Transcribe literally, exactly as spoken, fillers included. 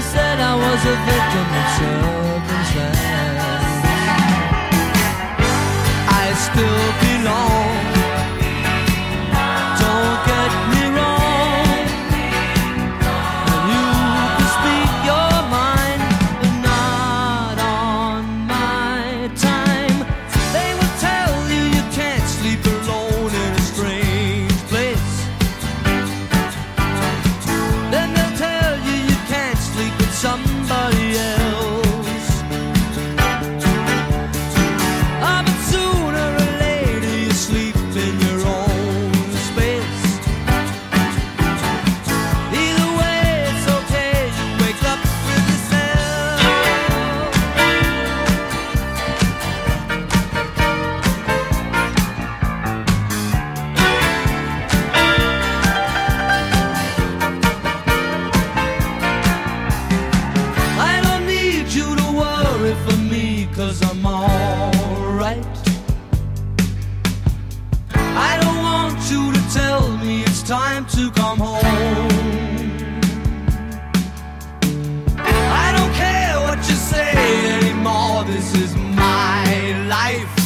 said I was a victim of circumstance. I still belong. Don't get me wrong. And you can speak your mind, but not on my time. They will tell you you can't sleep alone in a strange place. Then they'll tell you you can't sleep with somebody else. Ah, but sooner or later you sleep in your own space. Either way, it's okay, you wake up with yourself. I don't need you to worry for me, 'cause I'm alright. I don't want you to tell me it's time to come home. I don't care what you say anymore, this is my life.